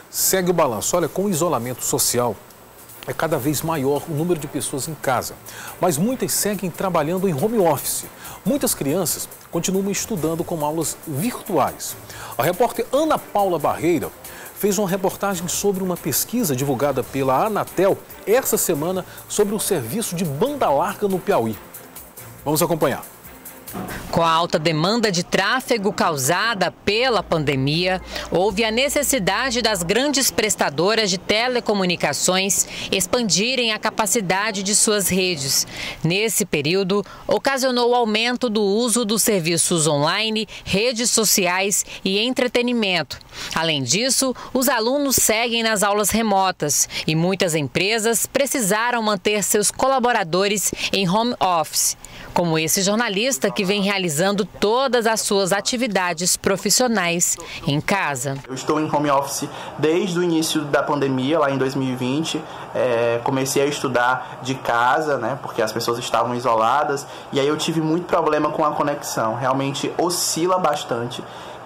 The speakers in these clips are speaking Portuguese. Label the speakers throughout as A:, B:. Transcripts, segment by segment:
A: Segue o balanço. Olha, com o isolamento social, é cada vez maior o número de pessoas em casa, mas muitas seguem trabalhando em home office. Muitas crianças continuam estudando com aulas virtuais. A repórter Ana Paula Barreira fez uma reportagem sobre uma pesquisa divulgada pela Anatel essa semana sobre o serviço de banda larga no Piauí. Vamos acompanhar.
B: Com a alta demanda de tráfego causada pela pandemia, houve a necessidade das grandes prestadoras de telecomunicações expandirem a capacidade de suas redes. Nesse período, ocasionou o aumento do uso dos serviços online, redes sociais e entretenimento. Além disso, os alunos seguem nas aulas remotas e muitas empresas precisaram manter seus colaboradores em home office, como esse jornalista que vem realizando todas as suas atividades profissionais em casa.
C: Eu estou em home office desde o início da pandemia, lá em 2020. Comecei a estudar de casa, né, porque as pessoas estavam isoladas, e aí eu tive muito problema com a conexão. Realmente oscila bastante.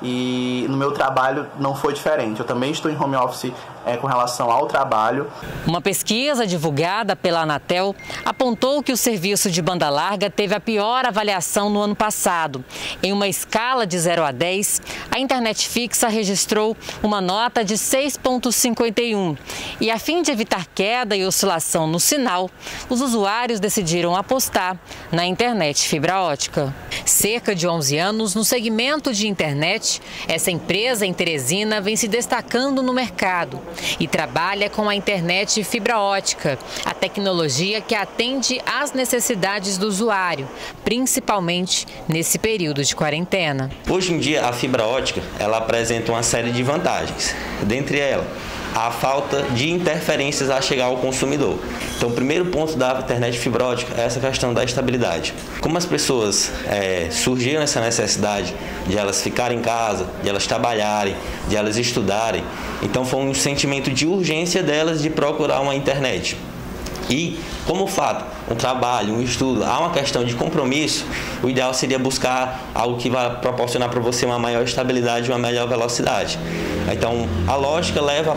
C: E no meu trabalho não foi diferente. Eu também estou em home office com relação ao trabalho.
B: Uma pesquisa divulgada pela Anatel apontou que o serviço de banda larga teve a pior avaliação no ano passado. Em uma escala de 0 a 10, a internet fixa registrou uma nota de 6,51. E a fim de evitar queda e oscilação no sinal, os usuários decidiram apostar na internet fibra ótica. Cerca de 11 anos no segmento de internet, essa empresa em Teresina vem se destacando no mercado e trabalha com a internet fibra ótica, a tecnologia que atende às necessidades do usuário, principalmente nesse período de quarentena.
D: Hoje em dia, a fibra ótica ela apresenta uma série de vantagens, dentre elas a falta de interferências a chegar ao consumidor. Então, o primeiro ponto da internet fibra ótica é essa questão da estabilidade. Como as pessoas surgiram essa necessidade de elas ficarem em casa, de elas trabalharem, de elas estudarem, então foi um sentimento de urgência delas de procurar uma internet. E, como fato, um trabalho, um estudo, há uma questão de compromisso, o ideal seria buscar algo que vai proporcionar para você uma maior estabilidade e uma melhor velocidade. Então, a lógica leva